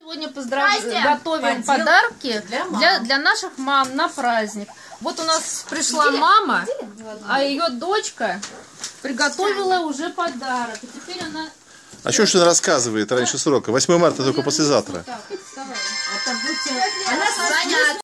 Сегодня готовим подарки для наших мам на праздник. Вот у нас пришла мама, а ее дочка приготовила уже подарок. И теперь она... А что ж она рассказывает раньше срока? 8 марта только послезавтра. Так, вставай. Она